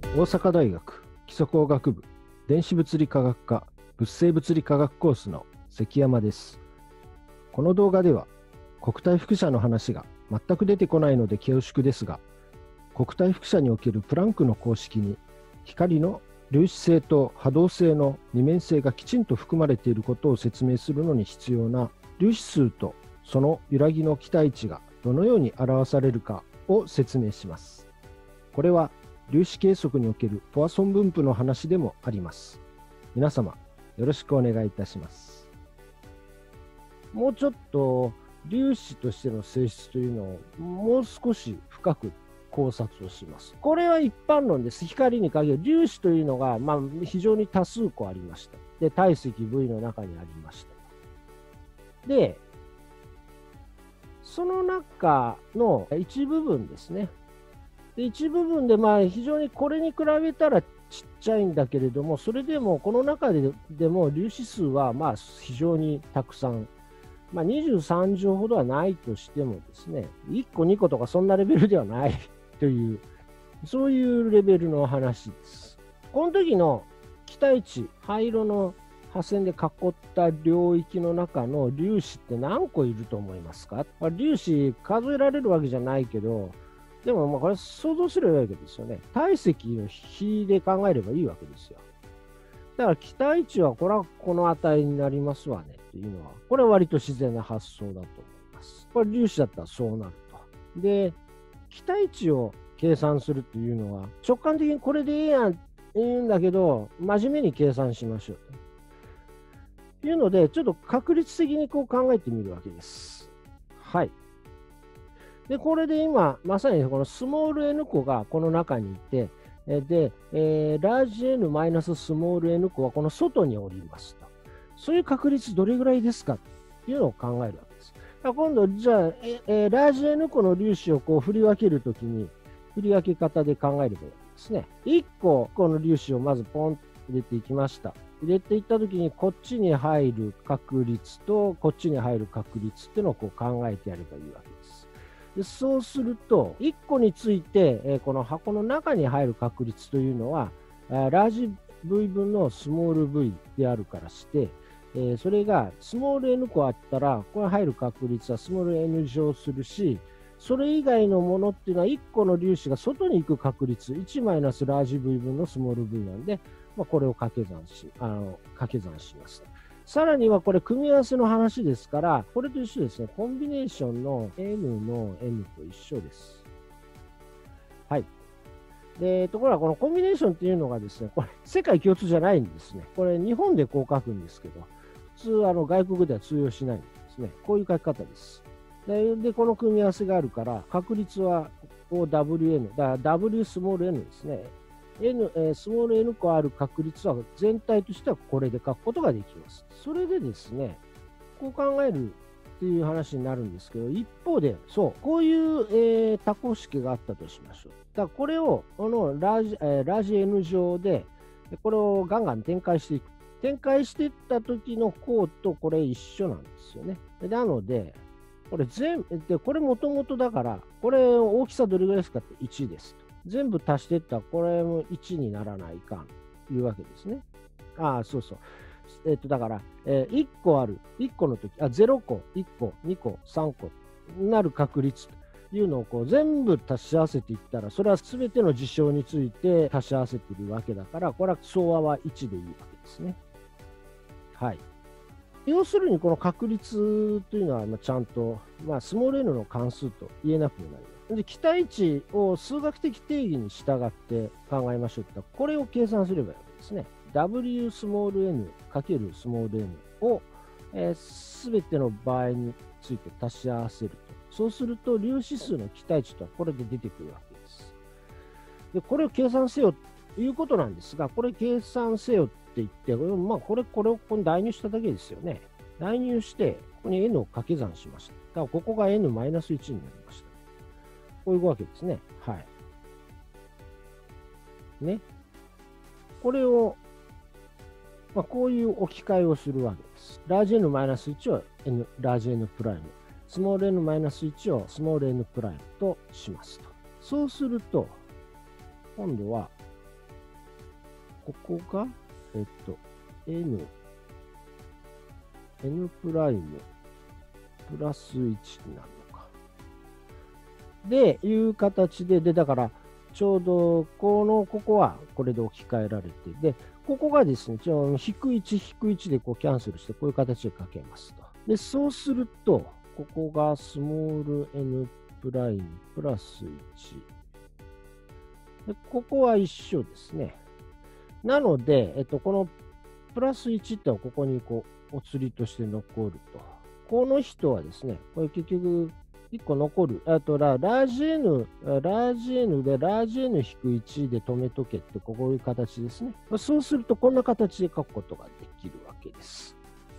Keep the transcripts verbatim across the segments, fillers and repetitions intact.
大阪大学基礎工学部電子物理科学科物性物理科学コースの関山です。この動画では国体輻射の話が全く出てこないので恐縮ですが、国体輻射におけるプランクの公式に光の粒子性と波動性の二面性がきちんと含まれていることを説明するのに必要な粒子数とその揺らぎの期待値がどのように表されるかを説明します。これは粒子計測におけるポアソン分布の話でもあります。皆様よろしくお願いいたします。もうちょっと粒子としての性質というのをもう少し深く考察をします。これは一般論です。光に限る粒子というのが、まあ、非常に多数個ありました。で、体積 ブイ の中にありました。で、その中の一部分ですね。で一部分でまあ非常にこれに比べたらちっちゃいんだけれども、それでもこの中ででも粒子数はまあ非常にたくさん、まあ、にじゅうさん乗ほどはないとしてもですね、いっこにことかそんなレベルではないという、そういうレベルの話です。この時の期待値、灰色の破線で囲った領域の中の粒子って何個いると思いますか？粒子数えられるわけじゃないけど、でもまあこれ想像すればいいわけですよね。体積の比で考えればいいわけですよ。だから期待値はこれはこの値になりますわねっていうのは、これは割と自然な発想だと思います。これ粒子だったらそうなると。で、期待値を計算するっていうのは、直感的にこれでいいやんって言うんだけど、真面目に計算しましょうというので、ちょっと確率的にこう考えてみるわけです。はい。で、これで今、まさにこのスモール n 個がこの中にいて、で、えー、ラージ n マイナススモール n 個はこの外におりますと。そういう確率どれぐらいですかっていうのを考えるわけです。今度、じゃあ、えー、ラージ n 個の粒子をこう振り分けるときに、振り分け方で考えればいいわけですね。いっこ、この粒子をまずポンと入れていきました。入れていったときに、こっちに入る確率と、こっちに入る確率っていうのをこう考えてやればいいわけです。でそうすると、いっこについて、えー、この箱の中に入る確率というのは、ラージ V 分のスモール v であるからして、えー、それがスモール n 個あったら、これ入る確率はスモール n 乗するし、それ以外のものっていうのは、いっこの粒子が外に行く確率、いちマイナスラージ V 分のスモール v なんで、まあ、これを掛け算し、あの掛け算します。さらにはこれ組み合わせの話ですから、これと一緒ですね。コンビネーションの n の n と一緒です。はい。で、ところがこのコンビネーションっていうのがですね、これ世界共通じゃないんですね。これ日本でこう書くんですけど、普通あの外国では通用しないんですね。こういう書き方です。で、でこの組み合わせがあるから、確率は ダブリューエヌ、だから W スモール n ですね。N、えー、スモール n 個ある確率は全体としてはこれで書くことができます。それでですね、こう考えるっていう話になるんですけど、一方で、そう、こういう、えー、多項式があったとしましょう。だからこれを、このラージ、えー、ラージ N 上で、これをガンガン展開していく。展開していった時の項とこれ一緒なんですよね。なので、これ全で、これもともとだから、これ大きさどれぐらいですかっていちですと。全部足していったら、これもいちにならないかんというわけですね。ああ、そうそう。えっと、だから、えー、いっこある、いっこの時、あ、ゼロ個、いっこ、にこ、さんこなる確率というのをこう全部足し合わせていったら、それは全ての事象について足し合わせているわけだから、これは総和はいちでいいわけですね。はい。要するに、この確率というのは、ちゃんと、まあ、スモール n の関数と言えなくもなります。で、期待値を数学的定義に従って考えましょうと、これを計算すればいいわけですね。W スモール n かけるスモール n を、えー、全ての場合について足し合わせると。そうすると、粒子数の期待値とはこれで出てくるわけです。で、これを計算せよということなんですが、これ計算せよって言って、まあ、これ、これをここに代入しただけですよね。代入して、ここに n を掛け算しました。だからここが エヌマイナスいち になりました。こういうわけですね。はい。ね。これを、まあ、こういう置き換えをするわけです。ラージ n マイナスいちを n、ラージ n プライム。スモール n マイナスいちをスモール n プライムとしますと。そうすると、今度は、 ここが、えっと、n、n プライムプラスいちになるのか。で、いう形で、で、だから、ちょうど、この、ここはこれで置き換えられて、で、ここがですね、ちょ引くいち、引くいちでこうキャンセルして、こういう形で書けますと。で、そうすると、ここがスモール n プライムプラスいち。で、ここは一緒ですね。なので、えっと、このプラスいちってのはここにこう、お釣りとして残ると。この人はですね、これ結局、いっこ残る。あとラ、ラージ N、ラージ N で、ラージ N 引くいちで止めとけって、こういう形ですね。そうすると、こんな形で書くことができるわけです。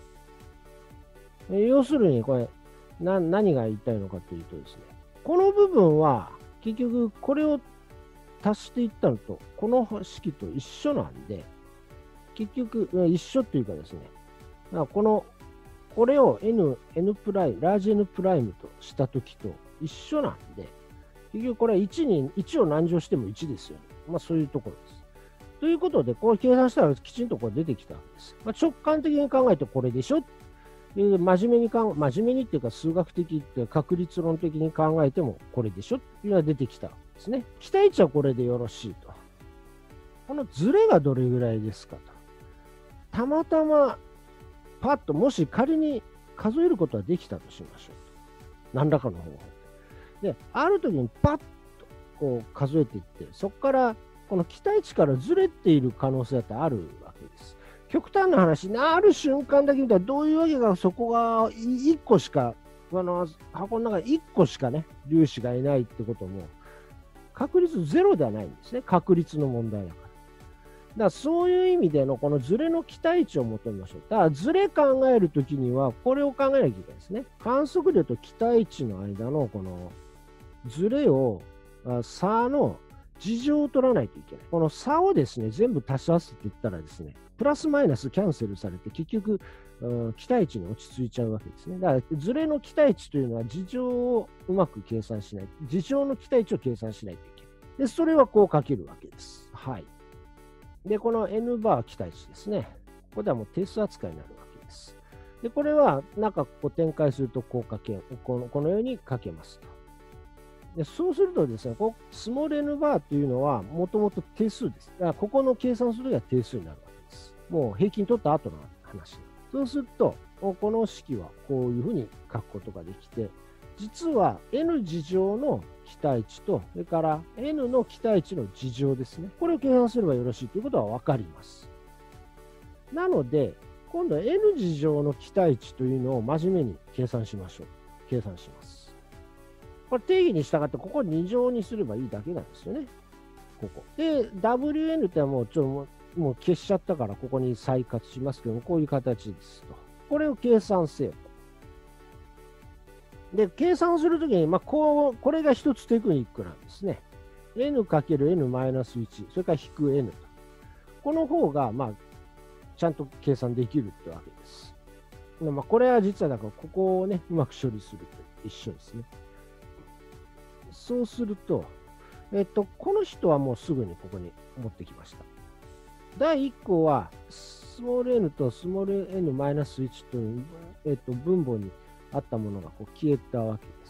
要するに、これ、な、何が言いたいのかというとですね、この部分は、結局、これを足していったのと、この式と一緒なんで、結局、一緒っていうかですね、この、これを N、N プライム、ラージ N プライムとしたときと一緒なんで、結局これはいちに、いちを何乗してもいちですよね。まあそういうところです。ということで、これ計算したらきちんとこれ出てきたわけです。まあ、直感的に考えてこれでしょ。で真面目に考え、真面目にっていうか数学的って確率論的に考えてもこれでしょっていうのが出てきたわけですね。期待値はこれでよろしいと。このズレがどれぐらいですかと。たまたまパッと、もし仮に数えることはできたとしましょう。何らかの方法で。ある時にパッとこう数えていって、そこからこの期待値からずれている可能性だってあるわけです。極端な話、ある瞬間だけ見たらどういうわけか、そこがいっこしか、あの箱の中にいっこしかね、粒子がいないってことも、確率ゼロではないんですね。確率の問題だから。だからそういう意味でのこのズレの期待値を求めましょう。だからズレ考えるときにはこれを考えなきゃいけないですね。観測量と期待値の間のこのズレを、差の事情を取らないといけない。この差をですね、全部足し合わせていったらですね、プラスマイナスキャンセルされて結局、期待値に落ち着いちゃうわけですね。だからズレの期待値というのは事情をうまく計算しない。事情の期待値を計算しないといけない。で、それはこう書けるわけです。はい。で、この N バー期待値ですね。ここではもう定数扱いになるわけです。で、これは中ここ展開するとこう書け、このこのように書けますと。で、そうするとですね、こスモール N バーというのはもともと定数です。だからここの計算するときは定数になるわけです。もう平均取った後の話。そうすると、この式はこういうふうに書くことができて、実は N 次乗の期待値と、それから N の期待値の次乗ですね。これを計算すればよろしいということは分かります。なので、今度は N 次乗の期待値というのを真面目に計算しましょう。計算します。これ定義に従って、ここに乗にすればいいだけなんですよね。ここ。で、ダブリューエヌ ってもうちょっともう消しちゃったから、ここに再活しますけども、こういう形ですと。これを計算せよと。で、計算するときに、まあ、こう、これが一つテクニックなんですね。N かける N マイナスいち、それから引く N と。この方が、まあ、ちゃんと計算できるってわけです。まあ、これは実はだから、ここをね、うまく処理すると一緒ですね。そうすると、えっと、この人はもうすぐにここに持ってきました。だいいっ項は、スモール n とスモール n マイナスいちという、えっと、分母にあったものがこう消えたわけです。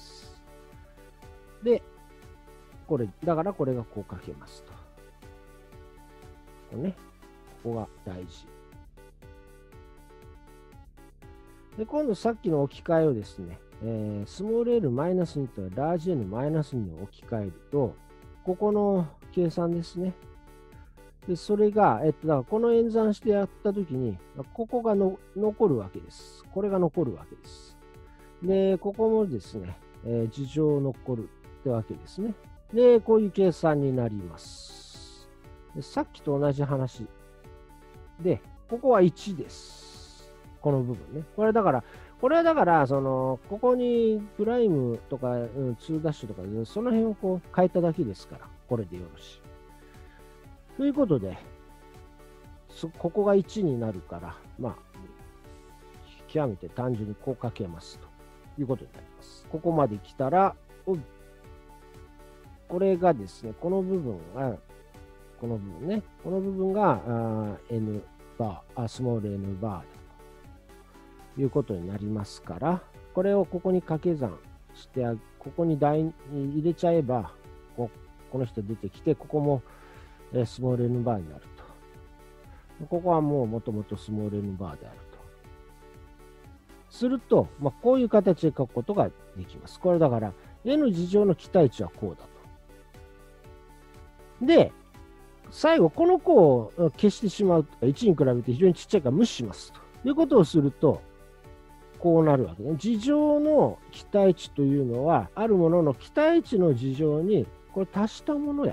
で、これ、だからこれがこう書けますと。これね、ここが大事。で、今度さっきの置き換えをですね、えー、スモール n マイナスにとラージ n マイナスにを置き換えると、ここの計算ですね。で、それが、えっと、だからこの演算してやったときに、ここがの残るわけです。これが残るわけです。で、ここもですね、えー、事情残るってわけですね。で、こういう計算になります。で、さっきと同じ話。で、ここはいちです。この部分ね。これだから、これはだから、その、ここにプライムとか、うん、ツーダッシュとかで、その辺をこう変えただけですから、これでよろしい。ということで、ここがいちになるから、まあ、極めて単純にこうかけますということになります。ここまで来たら、これがですね、この部分が、 この部分ね。この部分があ N バー、あスモール N バーだということになりますから、これをここに掛け算してあ、ここに台に入れちゃえば、ここの人出てきて、ここもスモール N バーになると。ここはもうもともとスモール N バーであると。すると、まあ、こういう形で書くことができます。これだから、N 次乗の期待値はこうだと。で、最後、この項を消してしまうと、いちに比べて非常にちっちゃいから無視しますということをすると、こうなるわけね。次乗の期待値というのは、あるものの期待値の次乗にこれ足したものや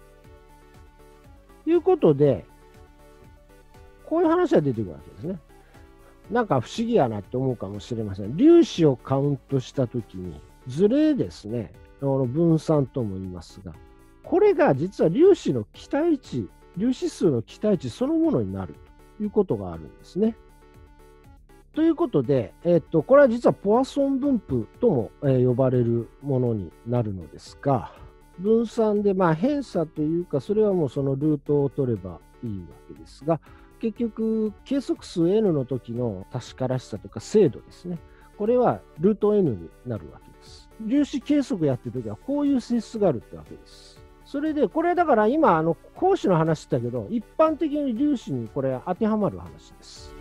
と。いうことで、こういう話が出てくるわけですね。なんか不思議やなって思うかもしれません。粒子をカウントしたときに、図例ですね、分散とも言いますが、これが実は粒子の期待値、粒子数の期待値そのものになるということがあるんですね。ということで、えっと、これは実はポワソン分布とも、えー、呼ばれるものになるのですが、分散で、まあ、偏差というか、それはもうそのルートを取ればいいわけですが、結局、計測数 N の時の確からしさとか精度ですね。これはルート N になるわけです。粒子計測やってる時はこういう性質があるってわけです。それで、これだから今、あの、光子の話だけど、一般的に粒子にこれ当てはまる話です。